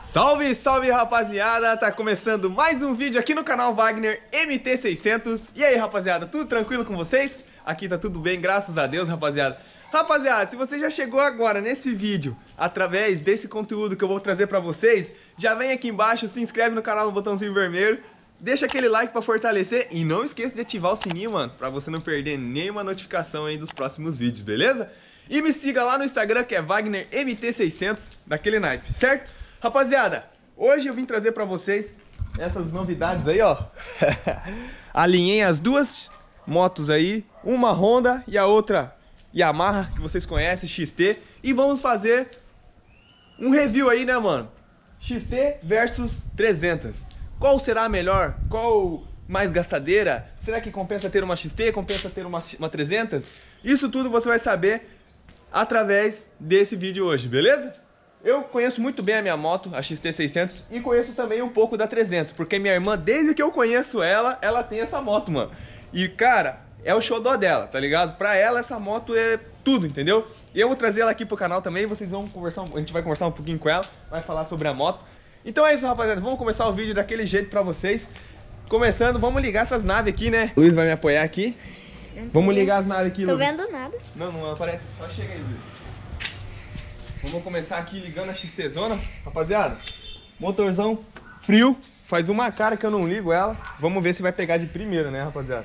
Salve, salve rapaziada, tá começando mais um vídeo aqui no canal Wagner MT600. E aí rapaziada, tudo tranquilo com vocês? Aqui tá tudo bem, graças a Deus rapaziada. Rapaziada, se você já chegou agora nesse vídeo através desse conteúdo que eu vou trazer pra vocês, já vem aqui embaixo, se inscreve no canal no botãozinho vermelho, deixa aquele like pra fortalecer e não esqueça de ativar o sininho, mano, pra você não perder nenhuma notificação aí dos próximos vídeos, beleza? E me siga lá no Instagram que é Wagner MT600, daquele naipe, certo? Rapaziada, hoje eu vim trazer pra vocês essas novidades aí, ó. Alinhei as duas motos aí, uma Honda e a outra Yamaha, que vocês conhecem, XT. E vamos fazer um review aí, né, mano? XT versus 300. Qual será a melhor? Qual mais gastadeira? Será que compensa ter uma XT? Compensa ter uma 300? Isso tudo você vai saber através desse vídeo hoje, beleza? Eu conheço muito bem a minha moto, a XT600, e conheço também um pouco da 300, porque minha irmã, desde que eu conheço ela, ela tem essa moto, mano. E, cara, é o xodó dela, tá ligado? Pra ela, essa moto é tudo, entendeu? E eu vou trazer ela aqui pro canal também, vocês vão conversar, a gente vai conversar um pouquinho com ela, vai falar sobre a moto. Então é isso, rapaziada, vamos começar o vídeo daquele jeito pra vocês. Começando, vamos ligar essas naves aqui, né? O Luiz vai me apoiar aqui. Vamos ligar as naves aqui, Luiz. Tô vendo nada. Não aparece, só chega aí, Luiz. Vamos começar aqui ligando a XT Zona, rapaziada. Motorzão frio, faz uma cara que eu não ligo ela. Vamos ver se vai pegar de primeira, né, rapaziada?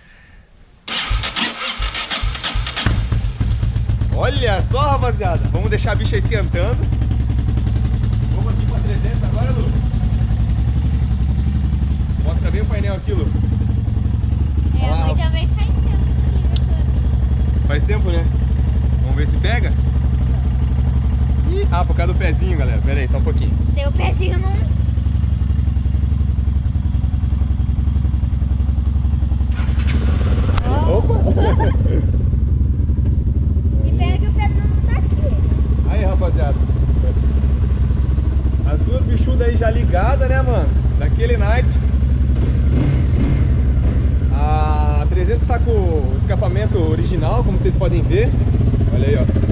Olha só, rapaziada. Vamos deixar a bicha esquentando. Vamos aqui pra 300 agora, Lu. Mostra bem o painel aqui, Lu. É, a mãe também faz tempo que liga essa. Faz tempo, né? Vamos ver se pega. Ah, por causa do pezinho, galera. Pera aí, só um pouquinho. Seu pezinho não... Opa! E pena que o Pedro não tá aqui. Aí, rapaziada. As duas bichudas aí já ligadas, né, mano? Daquele naipe. A 300 tá com o escapamento original, como vocês podem ver. Olha aí, ó.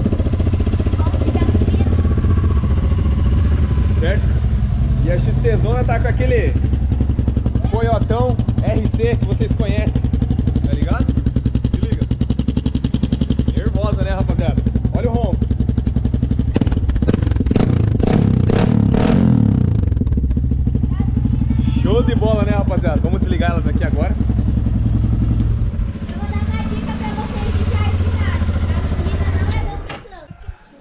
Certo? E a XT Zona tá com aquele Coyotão RC que vocês conhecem, tá ligado? Se liga. Nervosa, né, rapaziada? Olha o ronco. Show de bola, né, rapaziada? Vamos desligar elas aqui agora. Eu vou dar uma dica pra vocês de jardinagem. Gasolina não é bom pra planta.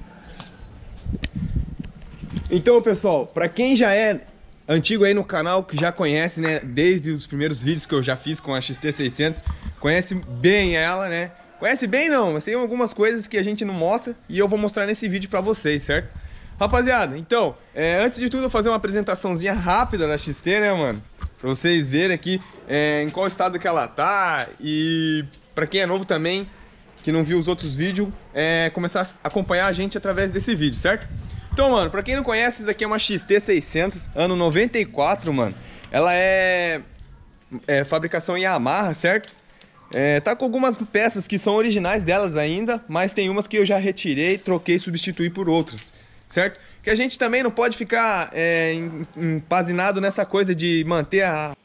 Então, pessoal, pra quem já é antigo aí no canal, que já conhece, né, desde os primeiros vídeos que eu já fiz com a XT600, conhece bem ela, né? Conhece bem não, mas tem algumas coisas que a gente não mostra e eu vou mostrar nesse vídeo pra vocês, certo? Rapaziada, então, antes de tudo eu vou fazer uma apresentaçãozinha rápida da XT, né, mano? Pra vocês verem aqui em qual estado que ela tá e pra quem é novo também, que não viu os outros vídeos, começar a acompanhar a gente através desse vídeo, certo? Então, mano, pra quem não conhece, isso daqui é uma XT600, ano 94, mano. Ela é fabricação Yamaha, certo? Tá com algumas peças que são originais delas ainda, mas tem umas que eu já retirei, troquei e substituí por outras, certo? Que a gente também não pode ficar empazinado nessa coisa de manter a...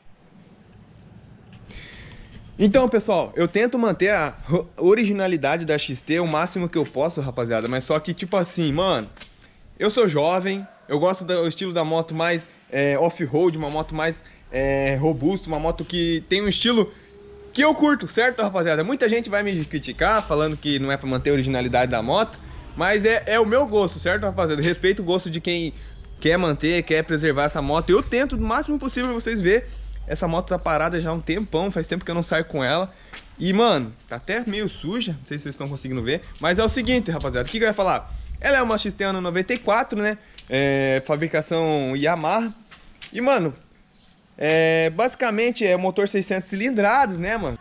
Então, pessoal, eu tento manter a originalidade da XT o máximo que eu posso, rapaziada, mas só que, tipo assim, mano... Eu sou jovem, eu gosto do estilo da moto mais off-road, uma moto mais robusta, uma moto que tem um estilo que eu curto, certo, rapaziada? Muita gente vai me criticar, falando que não é pra manter a originalidade da moto, mas é o meu gosto, certo, rapaziada? Eu respeito o gosto de quem quer manter, quer preservar essa moto. Eu tento, do máximo possível, vocês verem. Essa moto tá parada já há um tempão, faz tempo que eu não saio com ela. E, mano, tá até meio suja, não sei se vocês estão conseguindo ver. Mas é o seguinte, rapaziada, o que eu ia falar? Ela é uma XT ano 94, né? Fabricação Yamaha. E, mano, basicamente é motor 600 cilindradas, né, mano?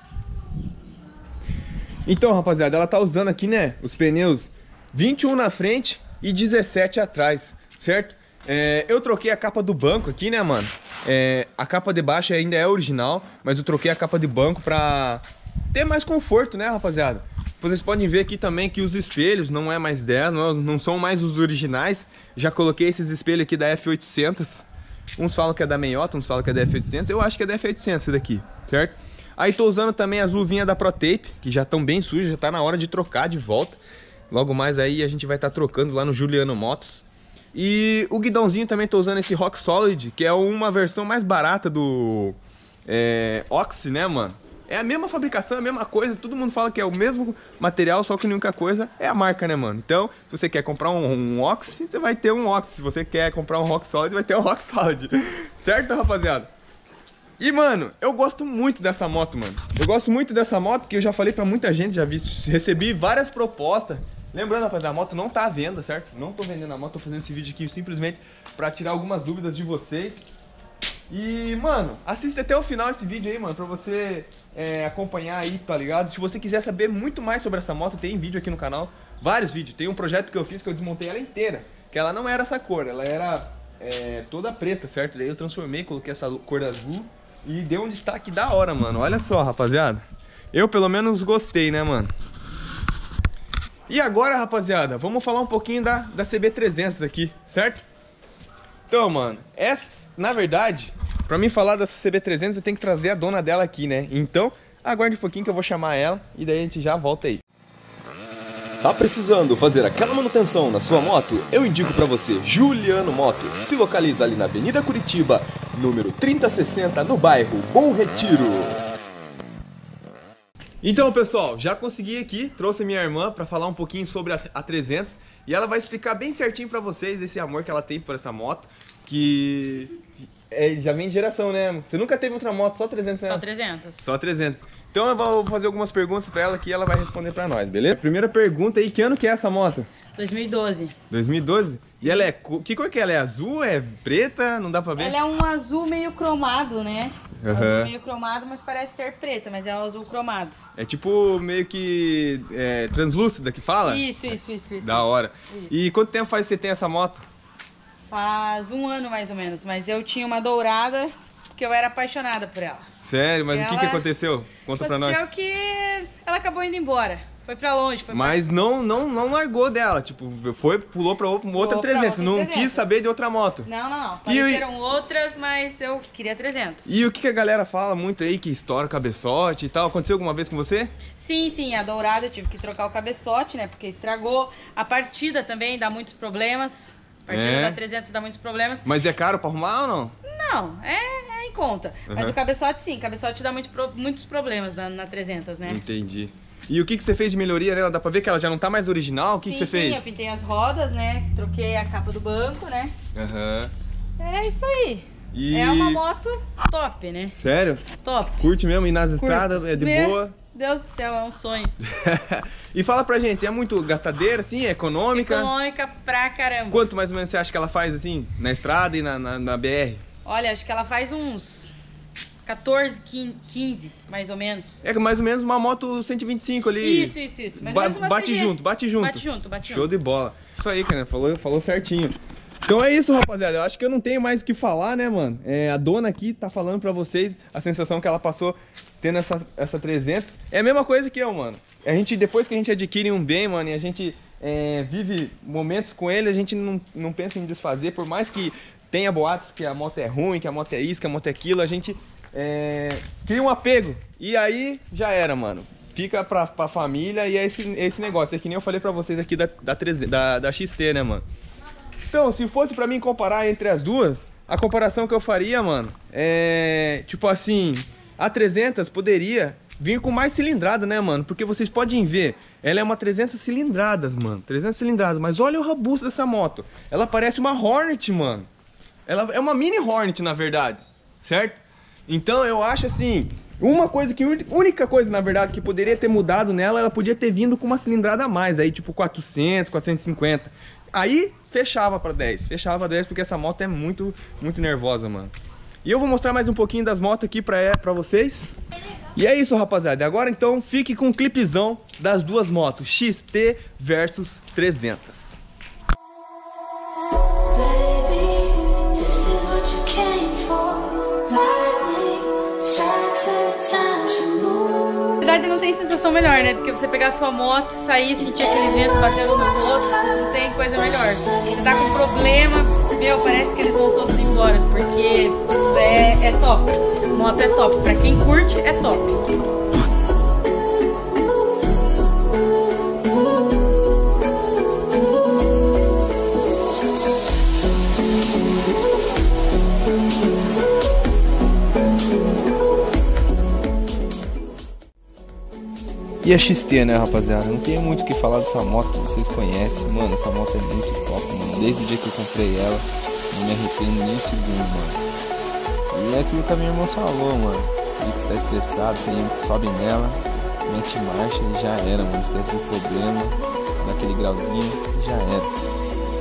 Então, rapaziada, ela tá usando aqui, né, os pneus 21 na frente e 17 atrás, certo? Eu troquei a capa do banco aqui, né, mano? A capa de baixo ainda é original, mas eu troquei a capa de banco pra ter mais conforto, né, rapaziada? Vocês podem ver aqui também que os espelhos não é mais dela, não são mais os originais. Já coloquei esses espelhos aqui da F800. Uns falam que é da Meiota, uns falam que é da F800. Eu acho que é da F800 esse daqui, certo? Aí tô usando também as luvinhas da ProTape, que já estão bem sujas, já tá na hora de trocar de volta. Logo mais aí a gente vai estar trocando lá no Juliano Motos. E o guidãozinho também tô usando esse Rock Solid, que é uma versão mais barata do Oxy, né, mano? É a mesma fabricação, a mesma coisa, todo mundo fala que é o mesmo material, só que a única coisa é a marca, né, mano? Então, se você quer comprar um Oxy, você vai ter um Oxy. Se você quer comprar um Rock Solid, vai ter um Rock Solid. Certo, rapaziada? E, mano, eu gosto muito dessa moto, mano. Eu gosto muito dessa moto, porque eu já falei pra muita gente, já recebi várias propostas. Lembrando, rapaziada, a moto não tá à venda, certo? Não tô vendendo a moto, tô fazendo esse vídeo aqui simplesmente pra tirar algumas dúvidas de vocês. E, mano, assiste até o final esse vídeo aí, mano, pra você acompanhar aí, tá ligado? Se você quiser saber muito mais sobre essa moto, tem vídeo aqui no canal, vários vídeos. Tem um projeto que eu fiz que eu desmontei ela inteira, que ela não era essa cor, ela era toda preta, certo? Daí eu transformei, coloquei essa cor azul e deu um destaque da hora, mano. Olha só, rapaziada. Eu, pelo menos, gostei, né, mano? E agora, rapaziada, vamos falar um pouquinho da CB300 aqui, certo? Então, mano, na verdade, pra mim falar dessa CB300 eu tenho que trazer a dona dela aqui, né? Então, aguarde um pouquinho que eu vou chamar ela e daí a gente já volta aí. Tá precisando fazer aquela manutenção na sua moto? Eu indico pra você Juliano Motos. Se localiza ali na Avenida Curitiba, número 3060, no bairro Bom Retiro. Então, pessoal, já consegui aqui, trouxe a minha irmã pra falar um pouquinho sobre a 300 e ela vai explicar bem certinho pra vocês esse amor que ela tem por essa moto, que já vem de geração, né? Você nunca teve outra moto, só 300, né? Só 300. Só 300. Então eu vou fazer algumas perguntas pra ela que ela vai responder pra nós, beleza? Primeira pergunta aí, que ano que é essa moto? 2012. 2012? Sim. E ela que cor que ela é? Azul? É preta? Não dá pra ver? Ela é um azul meio cromado, né? Uhum. Azul meio cromado, mas parece ser preta, mas é um azul cromado. É tipo meio que translúcida que fala? Isso. Da hora. Isso. E quanto tempo faz que você tem essa moto? Faz um ano mais ou menos, mas eu tinha uma dourada porque eu era apaixonada por ela. Sério? Mas o que aconteceu? Conta pra nós. Aconteceu que ela acabou indo embora. Foi pra longe. Mas não largou dela, tipo, pulou pra outra 300, não 300. Quis saber de outra moto. Não. Apareceram outras, mas eu queria 300. E o que a galera fala muito aí, que estoura o cabeçote e tal, aconteceu alguma vez com você? Sim, a dourada eu tive que trocar o cabeçote, né, porque estragou. A partida também dá muitos problemas. A partida da 300 dá muitos problemas. Mas é caro pra arrumar ou não? Não, é em conta. Uhum. Mas o cabeçote sim, o cabeçote dá muitos problemas na 300, né? Entendi. E o que você fez de melhoria nela? Dá pra ver que ela já não tá mais original? O que você fez? Sim, eu pintei as rodas, né? Troquei a capa do banco, né? Aham. É isso aí. É uma moto top, né? Sério? Top. Curte mesmo ir nas estradas? É de boa? Deus do céu, é um sonho. E fala pra gente, é muito gastadeira, assim? É econômica? Econômica pra caramba. Quanto mais ou menos você acha que ela faz, assim, na estrada e na BR? Olha, acho que ela faz uns 14, 15, mais ou menos. É mais ou menos uma moto 125 ali. Isso. Bate junto. Bate junto. Show de bola. Isso aí, cara, falou certinho. Então é isso, rapaziada. Eu acho que eu não tenho mais o que falar, né, mano? A dona aqui tá falando pra vocês a sensação que ela passou tendo essa 300. É a mesma coisa que eu, mano. Depois que a gente adquire um bem, mano, e a gente vive momentos com ele, a gente não pensa em desfazer. Por mais que tenha boatos que a moto é ruim, que a moto é isso, que a moto é aquilo, a gente cria um apego. E aí já era, mano. Fica pra família e é esse negócio. É que nem eu falei pra vocês aqui da XT, né, mano? Então, se fosse pra mim comparar entre as duas, a comparação que eu faria, mano, tipo assim, a 300 poderia vir com mais cilindrada, né, mano? Porque vocês podem ver, ela é uma 300 cilindradas, mano. 300 cilindradas, mas olha o robusto dessa moto. Ela parece uma Hornet, mano. Ela é uma mini Hornet, na verdade, certo? Então, eu acho assim, única coisa, na verdade, que poderia ter mudado nela, ela podia ter vindo com uma cilindrada a mais, aí tipo 400, 450. Aí fechava pra 10, porque essa moto é muito nervosa, mano. E eu vou mostrar mais um pouquinho das motos aqui pra vocês. E é isso, rapaziada. Agora então fique com um clipezão das duas motos, XT versus 300. Na verdade não tem sensação sensação melhor, né? Do que você pegar a sua moto, sair, sentir aquele vento batendo no rosto. Não tem coisa melhor. Você tá com problema, meu, parece que eles vão todos embora, porque é top. Moto é top. Pra quem curte, é top. E a XT, né, rapaziada? Não tenho muito o que falar dessa moto, vocês conhecem. Mano, essa moto é muito top, mano. Desde o dia que eu comprei ela, não me arrependo nem um segundo, mano. E é aquilo que a minha irmã falou, mano. O dia que você tá estressado, você sobe nela, mete marcha e já era, mano. Esquece o problema, dá aquele grauzinho e já era.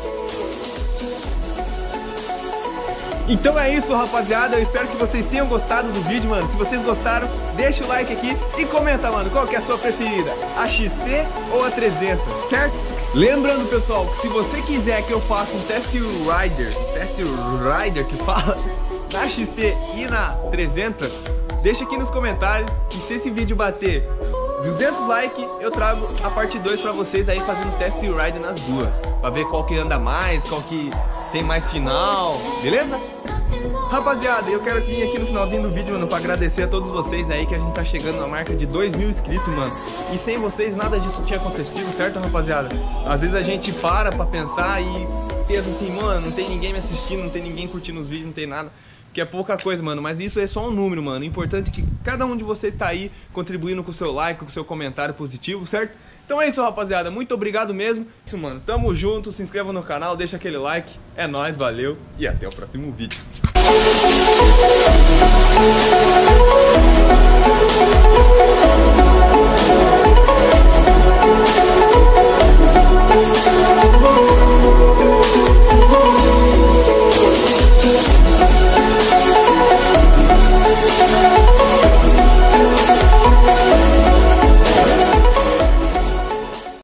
Então é isso, rapaziada, eu espero que vocês tenham gostado do vídeo, mano. Se vocês gostaram, deixa o like aqui e comenta, mano, qual que é a sua preferida, a XT ou a 300, certo? Lembrando, pessoal, que se você quiser que eu faça um test rider que fala, na XT e na 300, deixa aqui nos comentários que se esse vídeo bater 200 likes, eu trago a parte 2 pra vocês aí fazendo test ride nas duas, pra ver qual que anda mais, qual que tem mais final, beleza? Rapaziada, eu quero vir aqui no finalzinho do vídeo, mano, pra agradecer a todos vocês aí que a gente tá chegando na marca de 2.000 inscritos, mano. E sem vocês nada disso tinha acontecido, certo, rapaziada? Às vezes a gente para pra pensar e pensa assim, mano, não tem ninguém me assistindo, não tem ninguém curtindo os vídeos, não tem nada. Que é pouca coisa, mano, mas isso é só um número, mano. O importante é que cada um de vocês tá aí contribuindo com o seu like, com o seu comentário positivo, certo? Então é isso, rapaziada, muito obrigado mesmo. Isso, mano, tamo junto, se inscreva no canal, deixa aquele like. É nóis, valeu e até o próximo vídeo.